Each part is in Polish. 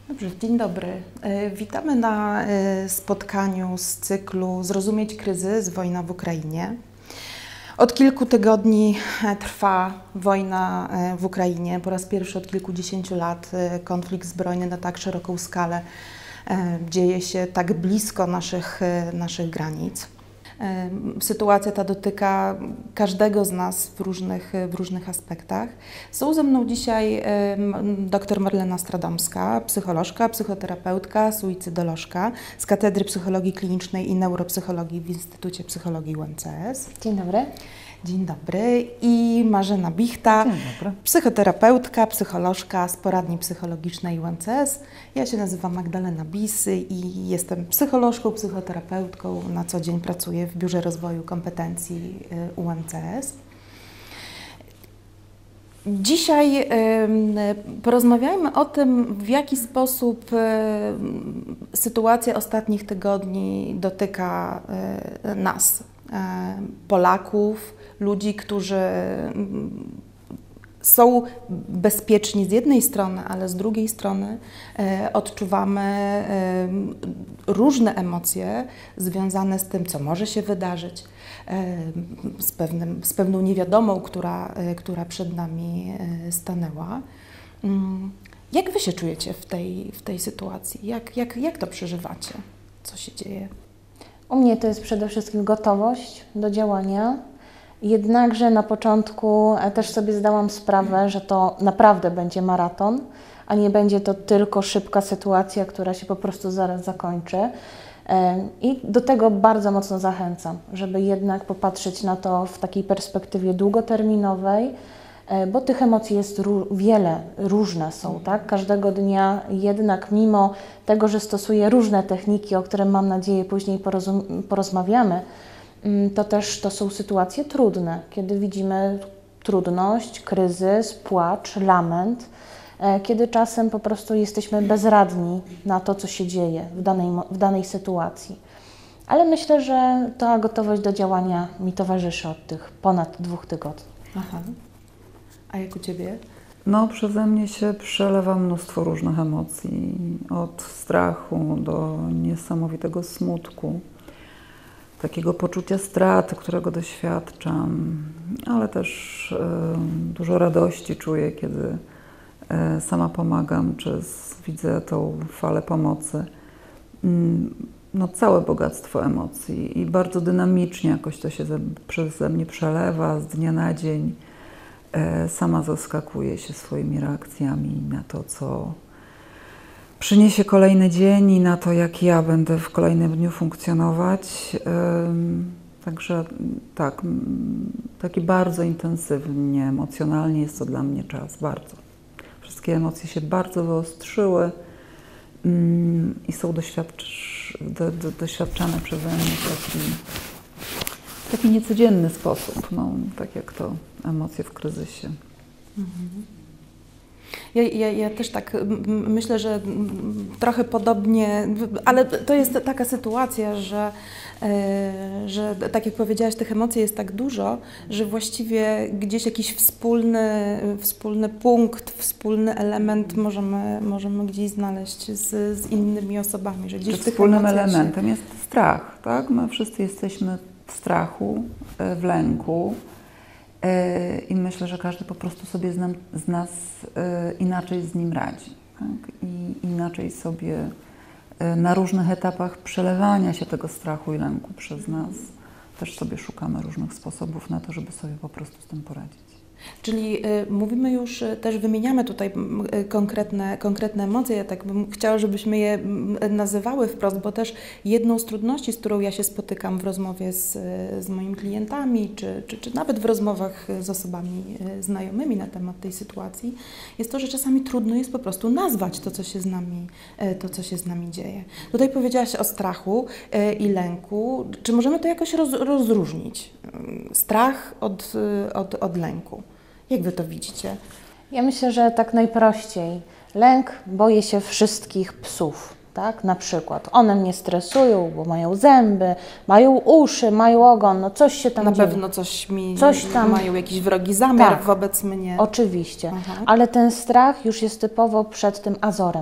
Dobrze, dzień dobry. Witamy na spotkaniu z cyklu Zrozumieć kryzys, wojna w Ukrainie. Od kilku tygodni trwa wojna w Ukrainie. Po raz pierwszy od kilkudziesięciu lat konflikt zbrojny na tak szeroką skalę dzieje się tak blisko naszych granic. Sytuacja ta dotyka każdego z nas w różnych aspektach. Są ze mną dzisiaj dr Marlena Stradomska, psycholożka, psychoterapeutka, suicydolożka z Katedry Psychologii Klinicznej i Neuropsychologii w Instytucie Psychologii UMCS. Dzień dobry. Dzień dobry. I Marzena Bichta, psychoterapeutka, psycholożka z Poradni Psychologicznej UMCS. Ja się nazywam Magdalena Bisy i jestem psycholożką, psychoterapeutką. Na co dzień pracuję w Biurze Rozwoju Kompetencji UMCS. Dzisiaj porozmawiajmy o tym, w jaki sposób sytuacja ostatnich tygodni dotyka nas, Polaków, ludzi, którzy są bezpieczni z jednej strony, ale z drugiej strony odczuwamy różne emocje związane z tym, co może się wydarzyć, z pewną niewiadomą, która przed nami stanęła. Jak Wy się czujecie w tej sytuacji? Jak to przeżywacie? Co się dzieje? U mnie to jest przede wszystkim gotowość do działania. Jednakże na początku też sobie zdałam sprawę, że to naprawdę będzie maraton, a nie będzie to tylko szybka sytuacja, która się po prostu zaraz zakończy. I do tego bardzo mocno zachęcam, żeby jednak popatrzeć na to w takiej perspektywie długoterminowej, bo tych emocji jest wiele, różne są, tak? Każdego dnia jednak mimo tego, że stosuję różne techniki, o których mam nadzieję później porozmawiamy, to też to są sytuacje trudne, kiedy widzimy trudność, kryzys, płacz, lament, kiedy czasem po prostu jesteśmy bezradni na to, co się dzieje w danej sytuacji. Ale myślę, że ta gotowość do działania mi towarzyszy od tych ponad 2 tygodni. Aha. A jak u Ciebie? No, przeze mnie się przelewa mnóstwo różnych emocji, od strachu do niesamowitego smutku, takiego poczucia straty, którego doświadczam, ale też dużo radości czuję, kiedy sama pomagam, czy widzę tą falę pomocy. No, całe bogactwo emocji i bardzo dynamicznie jakoś to się przeze mnie przelewa z dnia na dzień. Sama zaskakuję się swoimi reakcjami na to, co przyniesie kolejny dzień i na to, jak ja będę w kolejnym dniu funkcjonować. Także tak, taki bardzo intensywnie, emocjonalnie jest to dla mnie czas, bardzo. Wszystkie emocje się bardzo wyostrzyły i są doświadczane przeze mnie w taki niecodzienny sposób, no, tak jak to emocje w kryzysie. Ja też tak myślę, że trochę podobnie, ale to jest taka sytuacja, że tak jak powiedziałaś, tych emocji jest tak dużo, że właściwie gdzieś jakiś wspólny punkt, wspólny element możemy gdzieś znaleźć z innymi osobami. Że gdzieś w tych wspólnym elementem jest strach, tak? My wszyscy jesteśmy w strachu, w lęku. I myślę, że każdy po prostu sobie z nas inaczej z nim radzi, tak? I inaczej sobie na różnych etapach przelewania się tego strachu i lęku przez nas też sobie szukamy różnych sposobów na to, żeby sobie po prostu z tym poradzić. Czyli mówimy już, też wymieniamy tutaj konkretne emocje. Ja tak bym chciała, żebyśmy je nazywały wprost, bo też jedną z trudności, z którą ja się spotykam w rozmowie z moimi klientami, czy nawet w rozmowach z osobami znajomymi na temat tej sytuacji, jest to, że czasami trudno jest po prostu nazwać to, co się z nami dzieje. Tutaj powiedziałaś o strachu i lęku. Czy możemy to jakoś rozróżnić? Strach od lęku. Jak Wy to widzicie? Ja myślę, że tak najprościej. Lęk, boję się wszystkich psów, tak? Na przykład one mnie stresują, bo mają zęby, mają uszy, mają ogon, no coś się tam Na dzieje. pewno coś tam mają jakiś wrogi zamiar wobec mnie. Oczywiście, Aha. ale ten strach już jest typowo przed tym azorem.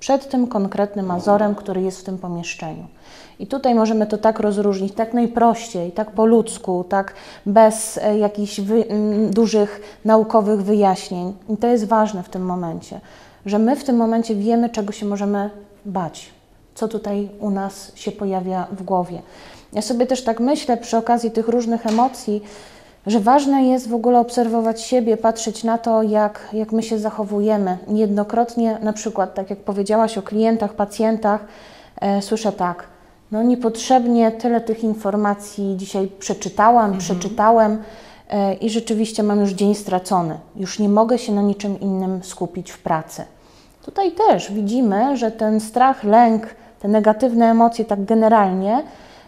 przed tym konkretnym azorem, który jest w tym pomieszczeniu. I tutaj możemy to tak rozróżnić, tak najprościej, tak po ludzku, tak bez jakichś dużych naukowych wyjaśnień. I to jest ważne w tym momencie, że my w tym momencie wiemy, czego się możemy bać, co tutaj u nas się pojawia w głowie. Ja sobie też tak myślę przy okazji tych różnych emocji, że ważne jest w ogóle obserwować siebie, patrzeć na to, jak my się zachowujemy. Niejednokrotnie, na przykład, tak jak powiedziałaś o klientach, pacjentach, słyszę tak, no niepotrzebnie tyle tych informacji dzisiaj przeczytałem i rzeczywiście mam już dzień stracony. Już nie mogę się na niczym innym skupić w pracy. Tutaj też widzimy, że ten strach, lęk, te negatywne emocje tak generalnie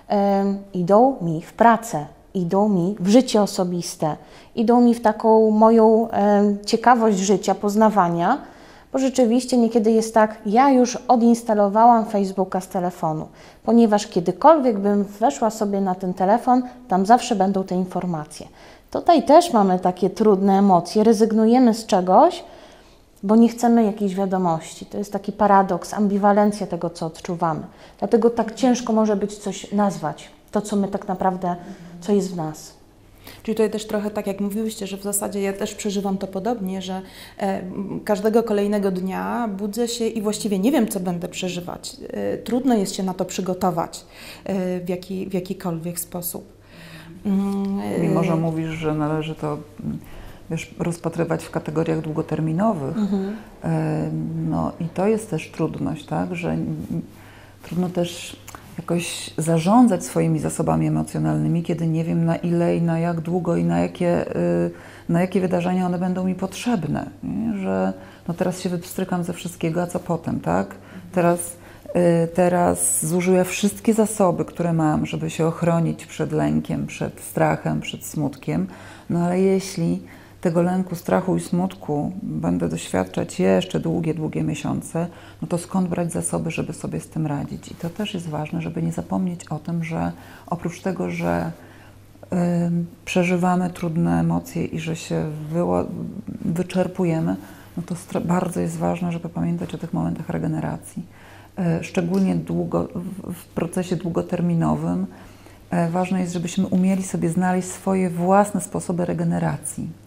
idą mi w pracę, idą mi w życie osobiste, idą mi w taką moją ciekawość życia, poznawania, bo rzeczywiście niekiedy jest tak, ja już odinstalowałam Facebooka z telefonu, ponieważ kiedykolwiek bym weszła sobie na ten telefon, tam zawsze będą te informacje. Tutaj też mamy takie trudne emocje, rezygnujemy z czegoś, bo nie chcemy jakiejś wiadomości. To jest taki paradoks, ambiwalencja tego, co odczuwamy. Dlatego tak ciężko może być coś nazwać, to, co my tak naprawdę, co jest w nas. Czyli tutaj też trochę tak jak mówiłyście, że w zasadzie ja też przeżywam to podobnie, że każdego kolejnego dnia budzę się i właściwie nie wiem, co będę przeżywać. Trudno jest się na to przygotować w jakikolwiek sposób. Mimo że mówisz, że należy to rozpatrywać w kategoriach długoterminowych, no i to jest też trudność, tak, że trudno też jakoś zarządzać swoimi zasobami emocjonalnymi, kiedy nie wiem na ile i na jak długo i na jakie wydarzenia one będą mi potrzebne. Nie? Że no teraz się wypstrykam ze wszystkiego, a co potem, tak? Teraz zużyję wszystkie zasoby, które mam, żeby się ochronić przed lękiem, przed strachem, przed smutkiem, no ale jeśli tego lęku, strachu i smutku będę doświadczać jeszcze długie miesiące, no to skąd brać zasoby, żeby sobie z tym radzić? I to też jest ważne, żeby nie zapomnieć o tym, że oprócz tego, że przeżywamy trudne emocje i że się wyczerpujemy, no to bardzo jest ważne, żeby pamiętać o tych momentach regeneracji. Szczególnie w procesie długoterminowym ważne jest, żebyśmy umieli sobie znaleźć swoje własne sposoby regeneracji.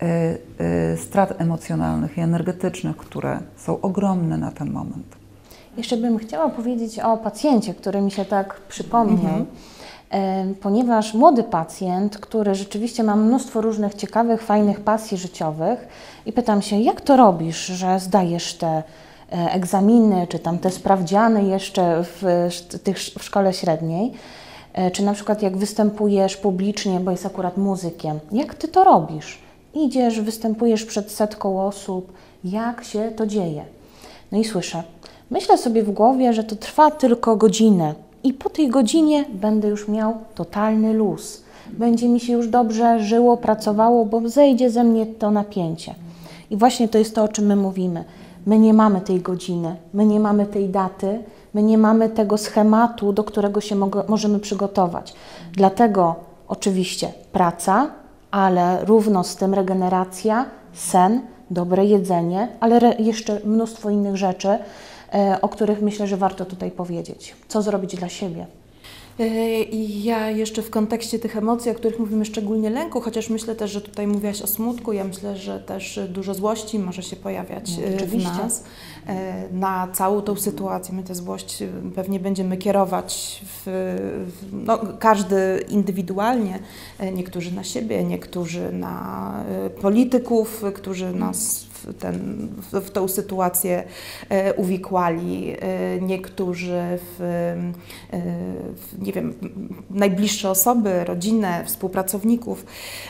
Strat emocjonalnych i energetycznych, które są ogromne na ten moment. Jeszcze bym chciała powiedzieć o pacjencie, który mi się tak przypomniał, ponieważ młody pacjent, który rzeczywiście ma mnóstwo różnych ciekawych, fajnych pasji życiowych i pytam się, jak to robisz, że zdajesz te egzaminy, czy tam te sprawdziany jeszcze w szkole średniej, czy na przykład jak występujesz publicznie, bo jest akurat muzykiem, jak ty to robisz? Idziesz, występujesz przed setką osób, jak się to dzieje? No i słyszę, myślę sobie w głowie, że to trwa tylko godzinę i po tej godzinie będę już miał totalny luz. Będzie mi się już dobrze żyło, pracowało, bo zejdzie ze mnie to napięcie. I właśnie to jest to, o czym my mówimy. My nie mamy tej godziny, my nie mamy tej daty, my nie mamy tego schematu, do którego się możemy przygotować. Dlatego oczywiście praca, ale równo z tym regeneracja, sen, dobre jedzenie, ale jeszcze mnóstwo innych rzeczy, o których myślę, że warto tutaj powiedzieć. Co zrobić dla siebie? I ja jeszcze w kontekście tych emocji, o których mówimy, szczególnie lęku, chociaż myślę też, że tutaj mówiłaś o smutku, ja myślę, że też dużo złości może się pojawiać w nas na całą tą sytuację. My tę złość pewnie będziemy kierować no, każdy indywidualnie, niektórzy na siebie, niektórzy na polityków, którzy nas w tą sytuację uwikłali, niektórzy nie wiem, najbliższe osoby, rodzinę, współpracowników.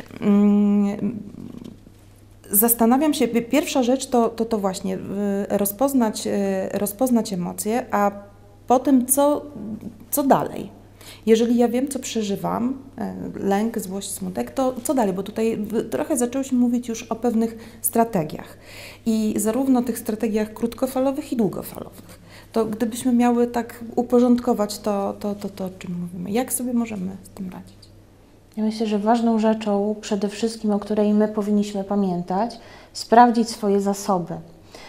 Zastanawiam się, pierwsza rzecz to właśnie rozpoznać emocje, a potem co dalej? Jeżeli ja wiem, co przeżywam, lęk, złość, smutek, to co dalej? Bo tutaj trochę zaczęłyśmy mówić już o pewnych strategiach. I zarówno tych strategiach krótkofalowych i długofalowych. To gdybyśmy miały tak uporządkować to, o czym mówimy, jak sobie możemy z tym radzić? Ja myślę, że ważną rzeczą przede wszystkim, o której my powinniśmy pamiętać, sprawdzić swoje zasoby.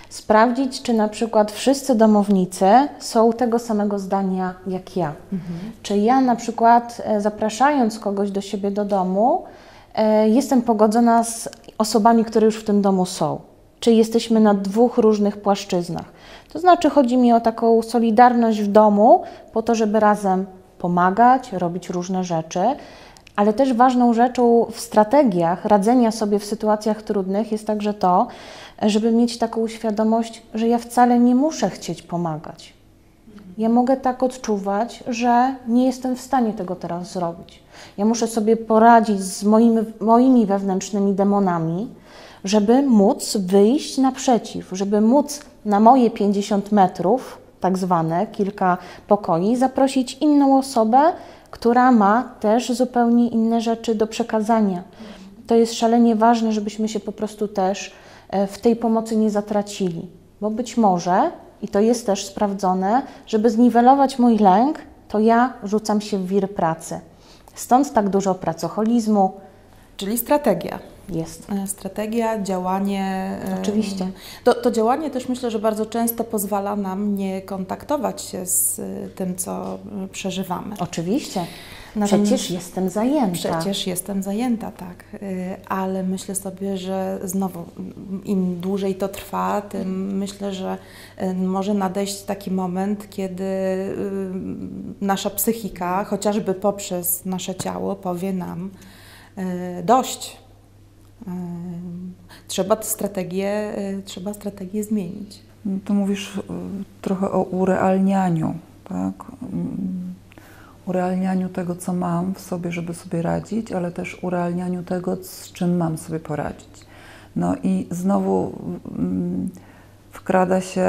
Sprawdzić, czy na przykład wszyscy domownicy są tego samego zdania jak ja. Czy ja na przykład zapraszając kogoś do siebie do domu, jestem pogodzona z osobami, które już w tym domu są. Czy jesteśmy na dwóch różnych płaszczyznach. To znaczy chodzi mi o taką solidarność w domu, po to, żeby razem pomagać, robić różne rzeczy, ale też ważną rzeczą w strategiach radzenia sobie w sytuacjach trudnych jest także to, żeby mieć taką świadomość, że ja wcale nie muszę chcieć pomagać. Ja mogę tak odczuwać, że nie jestem w stanie tego teraz zrobić. Ja muszę sobie poradzić z moimi wewnętrznymi demonami, żeby móc wyjść naprzeciw, żeby móc na moje 50 metrów, tak zwane, kilka pokoi, zaprosić inną osobę, która ma też zupełnie inne rzeczy do przekazania. To jest szalenie ważne, żebyśmy się po prostu też w tej pomocy nie zatracili, bo być może, i to jest też sprawdzone, żeby zniwelować mój lęk, to ja rzucam się w wir pracy. Stąd tak dużo pracoholizmu. Czyli strategia. Jest. Strategia, działanie. Oczywiście. To działanie też myślę, że bardzo często pozwala nam nie kontaktować się z tym, co przeżywamy. Oczywiście. Przecież jestem zajęta. Przecież jestem zajęta, tak. Ale myślę sobie, że znowu im dłużej to trwa, tym myślę, że może nadejść taki moment, kiedy nasza psychika, chociażby poprzez nasze ciało, powie nam dość. Trzeba strategię zmienić. Tu mówisz trochę o urealnianiu, tak? Urealnianiu tego, co mam w sobie, żeby sobie radzić, ale też urealnianiu tego, z czym mam sobie poradzić. No i znowu wkrada się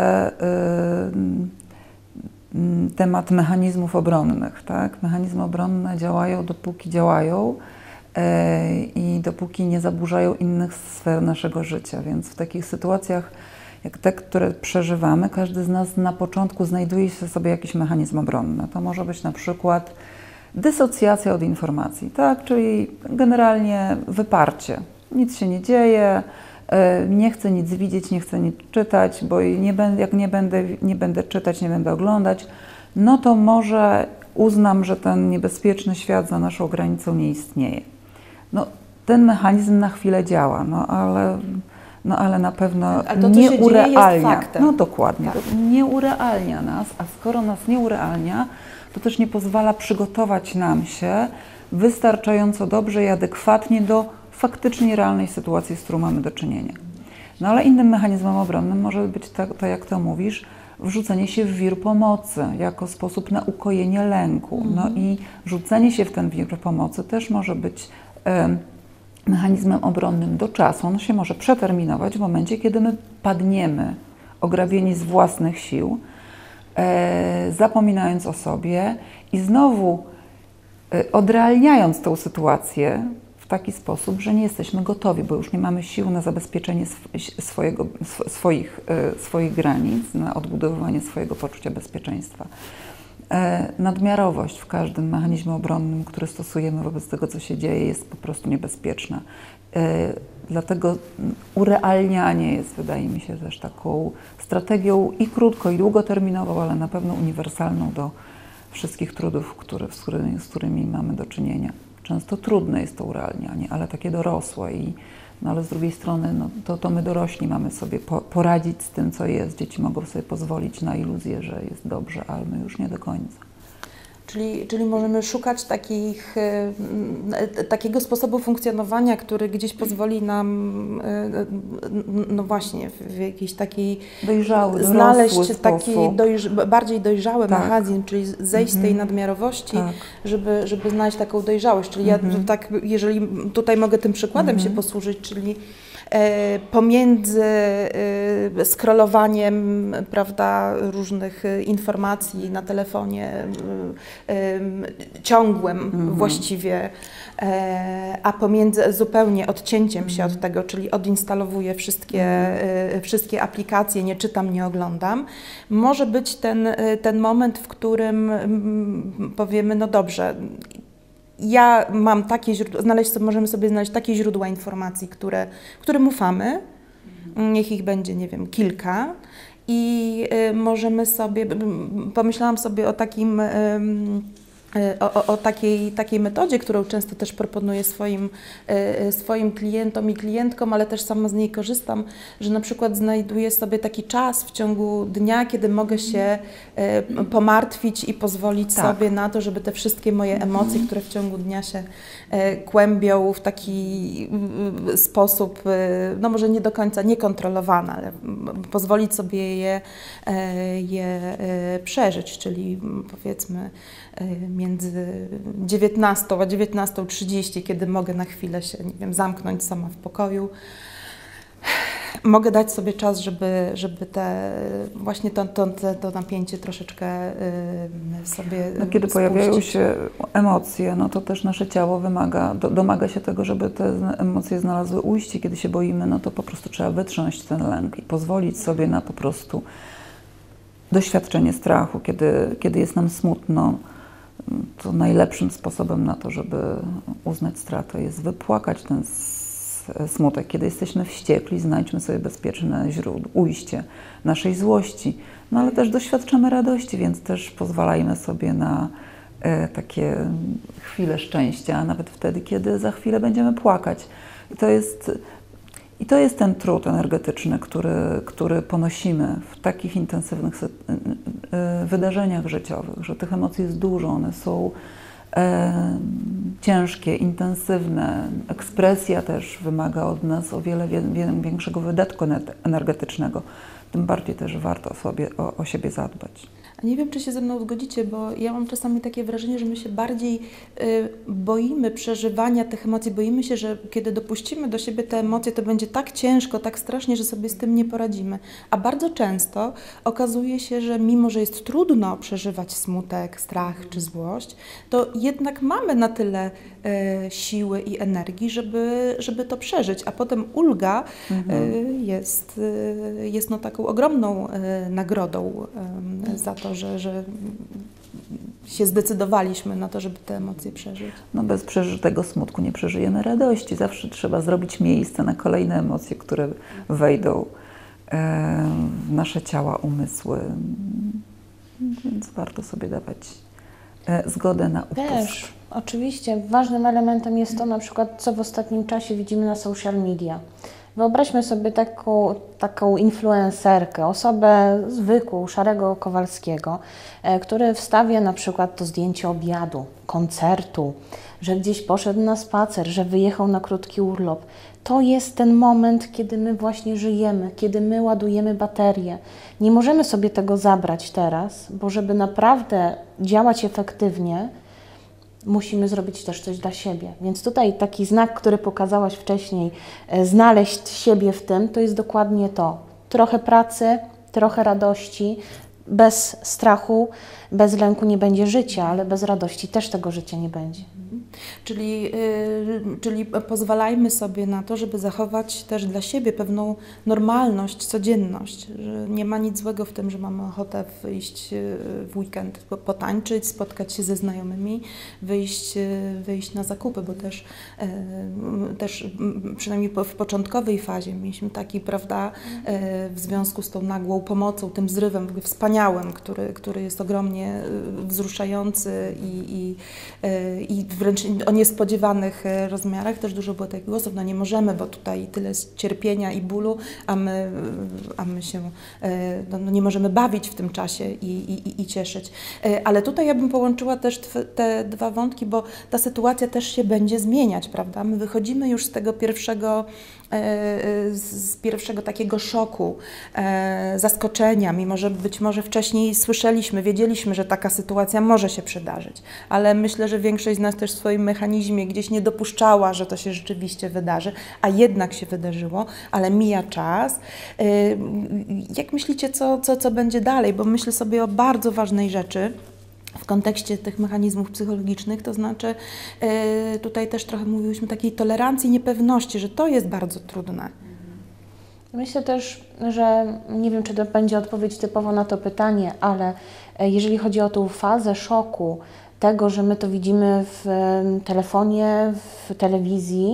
temat mechanizmów obronnych, tak? Mechanizmy obronne działają, dopóki działają, i dopóki nie zaburzają innych sfer naszego życia. Więc w takich sytuacjach, jak te, które przeżywamy, każdy z nas na początku znajduje się sobie jakiś mechanizm obronny. To może być na przykład dysocjacja od informacji, tak? Czyli generalnie wyparcie. Nic się nie dzieje, nie chcę nic widzieć, nie chcę nic czytać, bo jak nie będę czytać, nie będę oglądać, no to może uznam, że ten niebezpieczny świat za naszą granicą nie istnieje. No, ten mechanizm na chwilę działa, ale na pewno nie urealnia. No dokładnie, tak. Nie urealnia nas, a skoro nas nie urealnia, to też nie pozwala przygotować nam się wystarczająco dobrze i adekwatnie do faktycznie realnej sytuacji, z którą mamy do czynienia. No ale innym mechanizmem obronnym może być tak jak to mówisz, wrzucenie się w wir pomocy jako sposób na ukojenie lęku. No i rzucenie się w ten wir pomocy też może być mechanizmem obronnym do czasu. On się może przeterminować w momencie, kiedy my padniemy, ograbieni z własnych sił, zapominając o sobie i znowu odrealniając tę sytuację w taki sposób, że nie jesteśmy gotowi, bo już nie mamy sił na zabezpieczenie swoich granic, na odbudowywanie swojego poczucia bezpieczeństwa. Nadmiarowość w każdym mechanizmie obronnym, który stosujemy wobec tego, co się dzieje, jest po prostu niebezpieczna. Dlatego urealnianie jest, wydaje mi się, też taką strategią i krótko, i długoterminową, ale na pewno uniwersalną do wszystkich trudów, z którymi mamy do czynienia. Często trudne jest to urealnianie, ale takie dorosłe. No ale z drugiej strony to my dorośli mamy sobie poradzić z tym, co jest. Dzieci mogą sobie pozwolić na iluzję, że jest dobrze, ale my już nie do końca. Czyli możemy szukać takiego sposobu funkcjonowania, który gdzieś pozwoli nam, no właśnie, w jakiejś takiej znaleźć taki bardziej dojrzały mechanizm, czyli zejść z tej nadmiarowości, żeby znaleźć taką dojrzałość. Czyli ja tak, jeżeli tutaj mogę tym przykładem się posłużyć, czyli pomiędzy scrollowaniem, prawda, różnych informacji na telefonie, ciągłym właściwie, a pomiędzy zupełnie odcięciem się od tego, czyli odinstalowuję wszystkie aplikacje, nie czytam, nie oglądam, może być ten moment, w którym powiemy, no dobrze, ja mam takie źródła, możemy sobie znaleźć takie źródła informacji, którym ufamy, niech ich będzie, nie wiem, kilka i możemy sobie, pomyślałam sobie o takim o takiej metodzie, którą często też proponuję swoim klientom i klientkom, ale też sama z niej korzystam, że na przykład znajduję sobie taki czas w ciągu dnia, kiedy mogę się pomartwić i pozwolić sobie na to, żeby te wszystkie moje emocje, które w ciągu dnia się kłębią w taki sposób, no może nie do końca niekontrolowany, ale pozwolić sobie je przeżyć, czyli powiedzmy między 19 a 19:30, kiedy mogę na chwilę się, nie wiem, zamknąć sama w pokoju, mogę dać sobie czas, żeby właśnie to napięcie troszeczkę sobie kiedy spuścić. pojawiają się emocje, no to też nasze ciało domaga się tego, żeby te emocje znalazły ujście. Kiedy się boimy, no to po prostu trzeba wytrząść ten lęk i pozwolić sobie na po prostu doświadczenie strachu. Kiedy jest nam smutno, to najlepszym sposobem na to, żeby uznać stratę, jest wypłakać ten smutek. Kiedy jesteśmy wściekli, znajdźmy sobie bezpieczne ujście naszej złości. No ale też doświadczamy radości, więc też pozwalajmy sobie na takie chwile szczęścia, a nawet wtedy, kiedy za chwilę będziemy płakać. I to jest ten trud energetyczny, który ponosimy w takich intensywnych wydarzeniach życiowych, że tych emocji jest dużo, one są ciężkie, intensywne. Ekspresja też wymaga od nas o wiele większego wydatku energetycznego. Tym bardziej też warto o siebie zadbać. A nie wiem, czy się ze mną zgodzicie, bo ja mam czasami takie wrażenie, że my się bardziej boimy przeżywania tych emocji, boimy się, że kiedy dopuścimy do siebie te emocje, to będzie tak ciężko, tak strasznie, że sobie z tym nie poradzimy. A bardzo często okazuje się, że mimo, że jest trudno przeżywać smutek, strach czy złość, to jednak mamy na tyle siły i energii, żeby to przeżyć, a potem ulga jest no taką ogromną nagrodą za to, że się zdecydowaliśmy na to, żeby te emocje przeżyć. No bez przeżytego smutku nie przeżyjemy radości. Zawsze trzeba zrobić miejsce na kolejne emocje, które wejdą w nasze ciała, umysły. Więc warto sobie dawać zgodę na upust. Też, oczywiście. Ważnym elementem jest to na przykład, co w ostatnim czasie widzimy na social media. Wyobraźmy sobie taką influencerkę, osobę zwykłą, szarego Kowalskiego, który wstawia na przykład to zdjęcie obiadu, koncertu, że gdzieś poszedł na spacer, że wyjechał na krótki urlop. To jest ten moment, kiedy my właśnie żyjemy, kiedy my ładujemy baterie. Nie możemy sobie tego zabrać teraz, bo żeby naprawdę działać efektywnie, musimy zrobić też coś dla siebie. Więc tutaj taki znak, który pokazałaś wcześniej, znaleźć siebie w tym, to jest dokładnie to. Trochę pracy, trochę radości. Bez strachu, bez lęku nie będzie życia, ale bez radości też tego życia nie będzie. Czyli pozwalajmy sobie na to, żeby zachować też dla siebie pewną normalność, codzienność. Że nie ma nic złego w tym, że mamy ochotę wyjść w weekend, potańczyć, spotkać się ze znajomymi, wyjść na zakupy, bo też przynajmniej w początkowej fazie mieliśmy taki, prawda, w związku z tą nagłą pomocą, tym zrywem wspaniałym, który jest ogromnie wzruszający i wręcz o niespodziewanych rozmiarach. Też dużo było takich głosów, no nie możemy, bo tutaj tyle jest cierpienia i bólu, a my się no nie możemy bawić w tym czasie i cieszyć. Ale tutaj ja bym połączyła też te dwa wątki, bo ta sytuacja też się będzie zmieniać, prawda? My wychodzimy już z tego pierwszego takiego szoku, zaskoczenia, mimo że być może wcześniej słyszeliśmy, wiedzieliśmy, że taka sytuacja może się przydarzyć, ale myślę, że większość z nas też w swoim mechanizmie gdzieś nie dopuszczała, że to się rzeczywiście wydarzy, a jednak się wydarzyło, ale mija czas. Jak myślicie, co będzie dalej? Bo myślę sobie o bardzo ważnej rzeczy w kontekście tych mechanizmów psychologicznych, to znaczy tutaj też trochę mówiłyśmy takiej tolerancji, niepewności, że to jest bardzo trudne. Myślę też, że nie wiem, czy to będzie odpowiedź typowo na to pytanie, ale jeżeli chodzi o tą fazę szoku, tego, że my to widzimy w telefonie, w telewizji,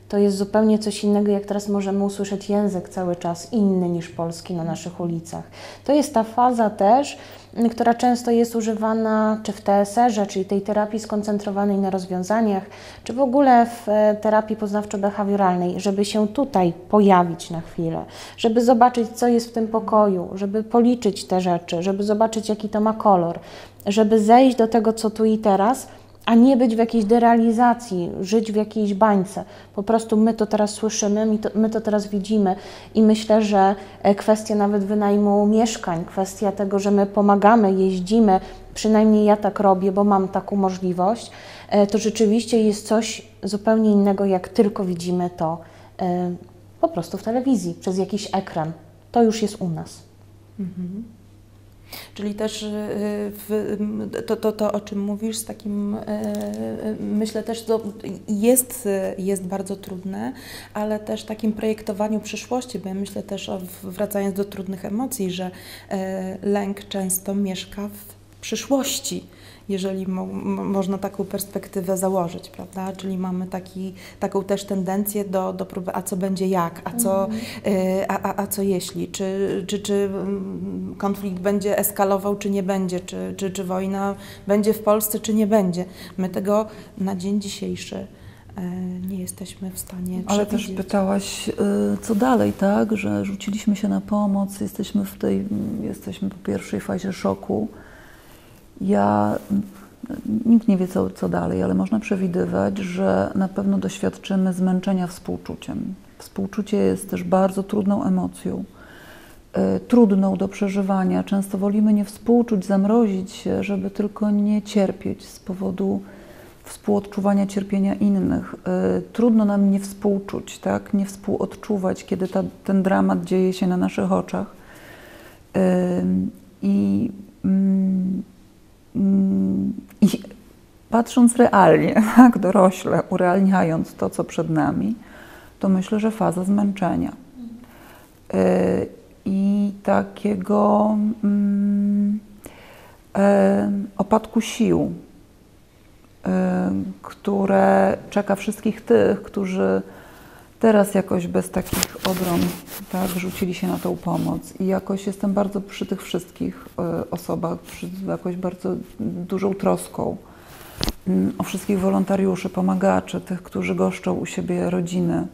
To jest zupełnie coś innego, jak teraz możemy usłyszeć język cały czas inny niż polski na naszych ulicach. To jest ta faza też, która często jest używana czy w TSR-ze, czyli tej terapii skoncentrowanej na rozwiązaniach, czy w ogóle w terapii poznawczo-behawioralnej, żeby się tutaj pojawić na chwilę, żeby zobaczyć, co jest w tym pokoju, żeby policzyć te rzeczy, żeby zobaczyć, jaki to ma kolor, żeby zejść do tego, co tu i teraz, a nie być w jakiejś derealizacji, żyć w jakiejś bańce. Po prostu my to teraz słyszymy, my to teraz widzimy i myślę, że kwestia nawet wynajmu mieszkań, kwestia tego, że my pomagamy, jeździmy, przynajmniej ja tak robię, bo mam taką możliwość, to rzeczywiście jest coś zupełnie innego, jak tylko widzimy to po prostu w telewizji, przez jakiś ekran. To już jest u nas. Mhm. Czyli też to, o czym mówisz, z takim, myślę też, to jest bardzo trudne, ale też takim projektowaniu przyszłości, bo ja myślę też, wracając do trudnych emocji, że lęk często mieszka w przyszłości, jeżeli można taką perspektywę założyć, prawda? Czyli mamy taką też tendencję do próby, a co będzie jak, a co jeśli, czy konflikt będzie eskalował, czy nie będzie, czy wojna będzie w Polsce, czy nie będzie. My tego na dzień dzisiejszy nie jesteśmy w stanie Ale przewidzieć. też pytałaś, co dalej, tak? Że rzuciliśmy się na pomoc, jesteśmy po pierwszej fazie szoku. Nikt nie wie, co dalej, ale można przewidywać, że na pewno doświadczymy zmęczenia współczuciem. Współczucie jest też bardzo trudną emocją, trudną do przeżywania. Często wolimy nie współczuć, zamrozić się, żeby tylko nie cierpieć z powodu współodczuwania cierpienia innych. Trudno nam nie współczuć, tak? Nie współodczuwać, kiedy ten dramat dzieje się na naszych oczach. I patrząc realnie, tak, dorośle, urealniając to, co przed nami, to myślę, że faza zmęczenia i takiego opadku sił, które czeka wszystkich tych, którzy teraz jakoś bez takich obron, tak, rzucili się na tą pomoc. I jakoś jestem bardzo przy tych wszystkich osobach, jakoś bardzo dużą troską o wszystkich wolontariuszy, pomagaczy, tych, którzy goszczą u siebie rodziny.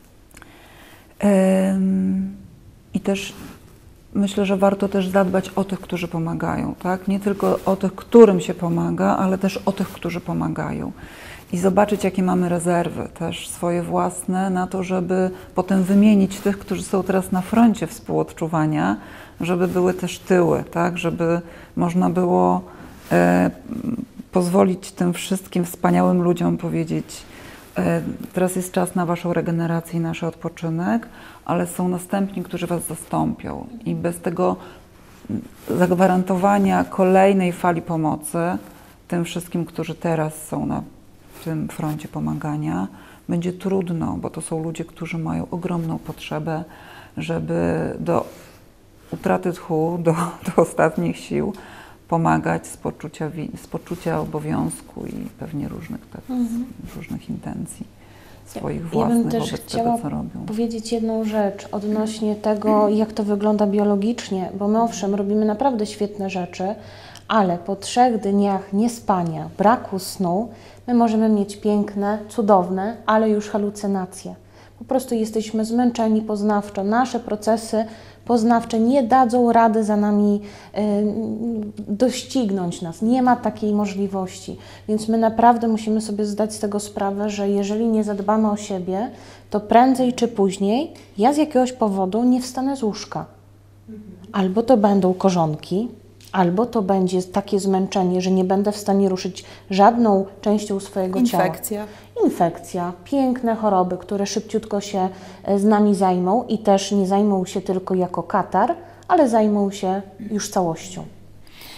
I też myślę, że warto też zadbać o tych, którzy pomagają, tak? Nie tylko o tych, którym się pomaga, ale też o tych, którzy pomagają. I zobaczyć, jakie mamy rezerwy też swoje własne na to, żeby potem wymienić tych, którzy są teraz na froncie współodczuwania, żeby były też tyły, tak? Żeby można było pozwolić tym wszystkim wspaniałym ludziom powiedzieć, teraz jest czas na waszą regenerację i nasz odpoczynek, ale są następni, którzy was zastąpią. I bez tego zagwarantowania kolejnej fali pomocy tym wszystkim, którzy teraz są na tym froncie pomagania, będzie trudno, bo to są ludzie, którzy mają ogromną potrzebę, żeby do utraty tchu, do ostatnich sił pomagać z poczucia obowiązku i pewnie różnych intencji swoich własnych. Ja bym też chciała powiedzieć jedną rzecz odnośnie tego, jak to wygląda biologicznie, bo my owszem, robimy naprawdę świetne rzeczy, ale po 3 dniach niespania, braku snu, my możemy mieć piękne, cudowne, ale już halucynacje. Po prostu jesteśmy zmęczeni poznawczo. Nasze procesy poznawcze nie dadzą rady za nami doścignąć nas. Nie ma takiej możliwości. Więc my naprawdę musimy sobie zdać z tego sprawę, że jeżeli nie zadbamy o siebie, to prędzej czy później ja z jakiegoś powodu nie wstanę z łóżka. Albo to będą korzonki, albo to będzie takie zmęczenie, że nie będę w stanie ruszyć żadną częścią swojego ciała. Infekcja, piękne choroby, które szybciutko się z nami zajmą i też nie zajmą się tylko jako katar, ale zajmą się już całością.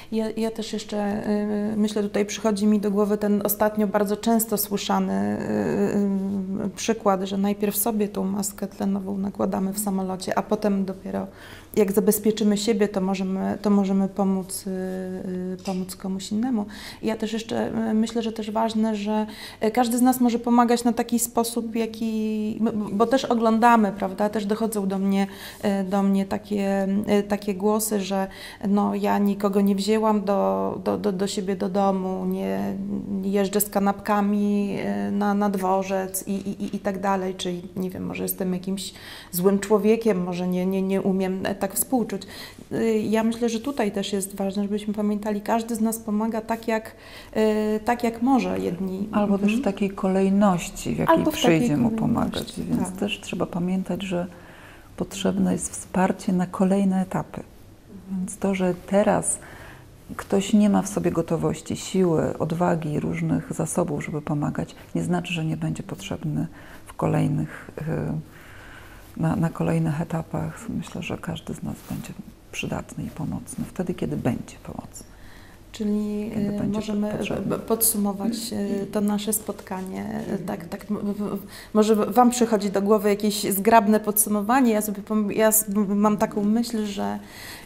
Ja też jeszcze myślę, tutaj przychodzi mi do głowy ten ostatnio bardzo często słyszany przykład, że najpierw sobie tą maskę tlenową nakładamy w samolocie, a potem dopiero jak zabezpieczymy siebie, to możemy pomóc komuś innemu. Ja też jeszcze myślę, że też ważne, że każdy z nas może pomagać na taki sposób, bo też oglądamy, prawda, też dochodzą do mnie takie głosy, że no, ja nikogo nie wzięłam do siebie do domu, nie jeżdżę z kanapkami na dworzec i tak dalej, czyli nie wiem, może jestem jakimś złym człowiekiem, może nie umiem tak współczuć. Ja myślę, że tutaj też jest ważne, żebyśmy pamiętali, każdy z nas pomaga tak jak może. Jedni. Albo też w takiej kolejności, w jakiej przyjdzie mu pomagać. Więc też trzeba pamiętać, że potrzebne jest wsparcie na kolejne etapy. Więc to, że teraz ktoś nie ma w sobie gotowości, siły, odwagi, różnych zasobów, żeby pomagać, nie znaczy, że nie będzie potrzebny w kolejnych, na kolejnych etapach. Myślę, że każdy z nas będzie przydatny i pomocny wtedy, kiedy będzie pomocny. Czyli możemy podsumować to nasze spotkanie. Tak, może Wam przychodzi do głowy jakieś zgrabne podsumowanie. Ja mam taką myśl, że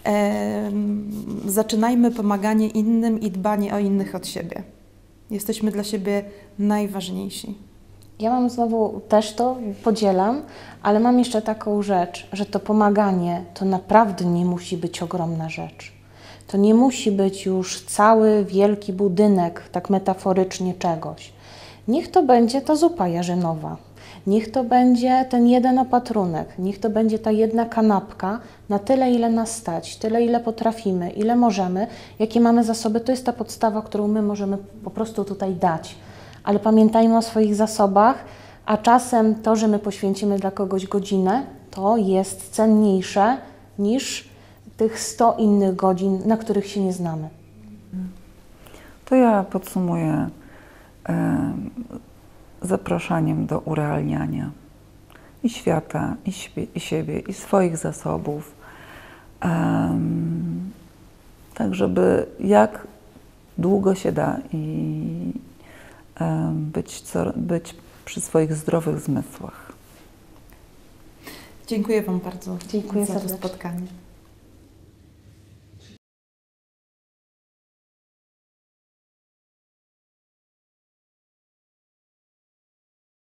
zaczynajmy pomaganie innym i dbanie o innych od siebie. Jesteśmy dla siebie najważniejsi. Ja mam znowu, też to podzielam, ale mam jeszcze taką rzecz, że to pomaganie to naprawdę nie musi być ogromna rzecz. To nie musi być już cały wielki budynek, tak metaforycznie, czegoś. Niech to będzie ta zupa jarzynowa, niech to będzie ten jeden opatrunek, niech to będzie ta jedna kanapka na tyle, ile nas stać, tyle, ile potrafimy, ile możemy, jakie mamy zasoby. To jest ta podstawa, którą my możemy po prostu tutaj dać. Ale pamiętajmy o swoich zasobach, a czasem to, że my poświęcimy dla kogoś godzinę, to jest cenniejsze niż tych 100 innych godzin, na których się nie znamy. To ja podsumuję zapraszaniem do urealniania i świata, i siebie, i swoich zasobów. Tak, żeby jak długo się da i być przy swoich zdrowych zmysłach. Dziękuję Wam bardzo Dziękuję za to serdecznie. spotkanie.